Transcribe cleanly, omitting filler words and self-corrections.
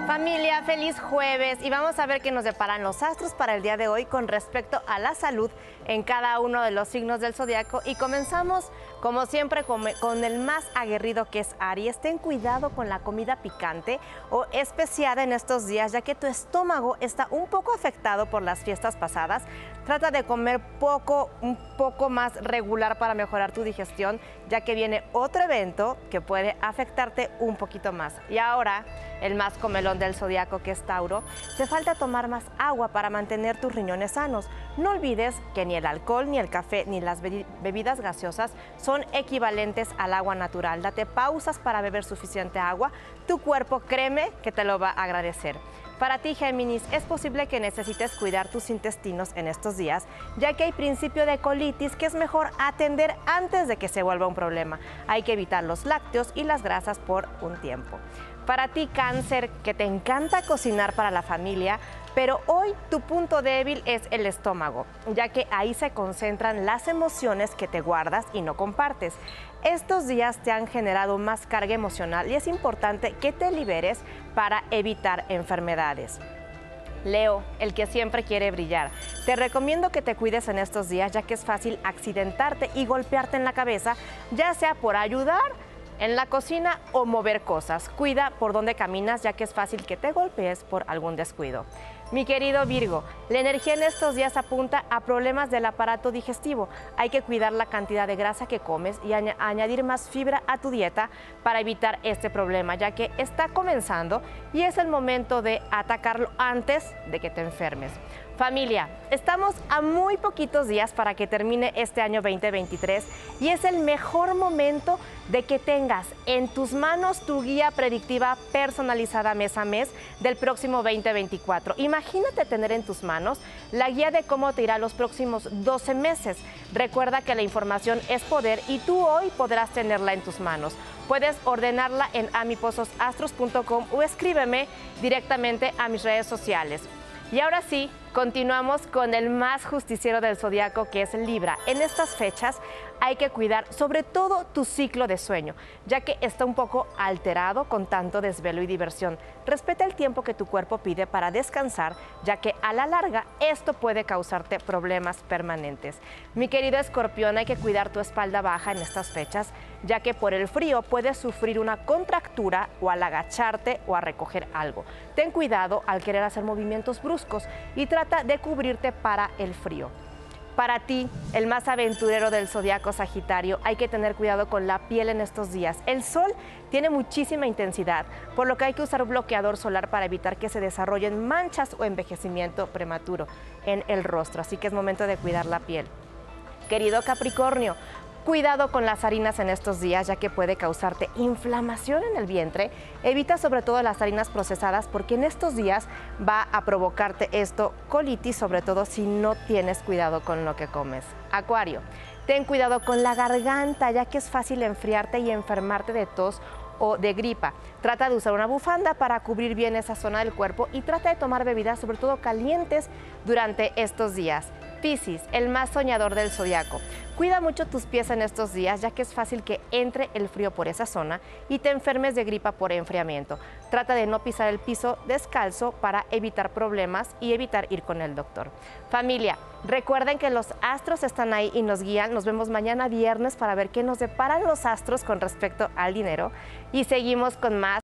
Familia, feliz jueves y vamos a ver qué nos deparan los astros para el día de hoy con respecto a la salud en cada uno de los signos del zodiaco. Y comenzamos, como siempre, con el más aguerrido, que es Aries. Ten cuidado con la comida picante o especiada en estos días, ya que tu estómago está un poco afectado por las fiestas pasadas. Trata de comer un poco más regular para mejorar tu digestión, ya que viene otro evento que puede afectarte un poquito más. Y ahora, el más comelón del zodiaco, que es Tauro, te falta tomar más agua para mantener tus riñones sanos. No olvides que ni el alcohol, ni el café, ni las bebidas gaseosas son equivalentes al agua natural. Date pausas para beber suficiente agua. Tu cuerpo, créeme, que te lo va a agradecer. Para ti, Géminis, es posible que necesites cuidar tus intestinos en estos días, ya que hay principio de colitis que es mejor atender antes de que se vuelva un problema. Hay que evitar los lácteos y las grasas por un tiempo. Para ti, Cáncer, que te encanta cocinar para la familia, pero hoy tu punto débil es el estómago, ya que ahí se concentran las emociones que te guardas y no compartes. Estos días te han generado más carga emocional y es importante que te liberes para evitar enfermedades. Leo, el que siempre quiere brillar. Te recomiendo que te cuides en estos días, ya que es fácil accidentarte y golpearte en la cabeza, ya sea por ayudar en la cocina o mover cosas. Cuida por dónde caminas, ya que es fácil que te golpees por algún descuido. Mi querido Virgo, la energía en estos días apunta a problemas del aparato digestivo. Hay que cuidar la cantidad de grasa que comes y añadir más fibra a tu dieta para evitar este problema, ya que está comenzando y es el momento de atacarlo antes de que te enfermes. Familia, estamos a muy poquitos días para que termine este año 2023 y es el mejor momento de que tengas en tus manos tu guía predictiva personalizada mes a mes del próximo 2024. Imagínate tener en tus manos la guía de cómo te irá los próximos 12 meses. Recuerda que la información es poder y tú hoy podrás tenerla en tus manos. Puedes ordenarla en amipososastros.com o escríbeme directamente a mis redes sociales. Y ahora sí, continuamos con el más justiciero del zodiaco, que es Libra. En estas fechas hay que cuidar sobre todo tu ciclo de sueño, ya que está un poco alterado con tanto desvelo y diversión. Respeta el tiempo que tu cuerpo pide para descansar, ya que a la larga esto puede causarte problemas permanentes. Mi querido Escorpión, hay que cuidar tu espalda baja en estas fechas, ya que por el frío puedes sufrir una contractura o al agacharte o a recoger algo. Ten cuidado al querer hacer movimientos bruscos y trata de cubrirte para el frío. Para ti, el más aventurero del zodiaco, Sagitario, hay que tener cuidado con la piel en estos días. El sol tiene muchísima intensidad, por lo que hay que usar bloqueador solar para evitar que se desarrollen manchas o envejecimiento prematuro en el rostro. Así que es momento de cuidar la piel. Querido Capricornio, cuidado con las harinas en estos días, ya que puede causarte inflamación en el vientre. Evita sobre todo las harinas procesadas, porque en estos días va a provocarte esto colitis, sobre todo si no tienes cuidado con lo que comes. Acuario, ten cuidado con la garganta, ya que es fácil enfriarte y enfermarte de tos o de gripa. Trata de usar una bufanda para cubrir bien esa zona del cuerpo y trata de tomar bebidas, sobre todo calientes, durante estos días. Piscis, el más soñador del zodiaco. Cuida mucho tus pies en estos días, ya que es fácil que entre el frío por esa zona y te enfermes de gripa por enfriamiento. Trata de no pisar el piso descalzo para evitar problemas y evitar ir con el doctor. Familia, recuerden que los astros están ahí y nos guían. Nos vemos mañana viernes para ver qué nos deparan los astros con respecto al dinero y seguimos con más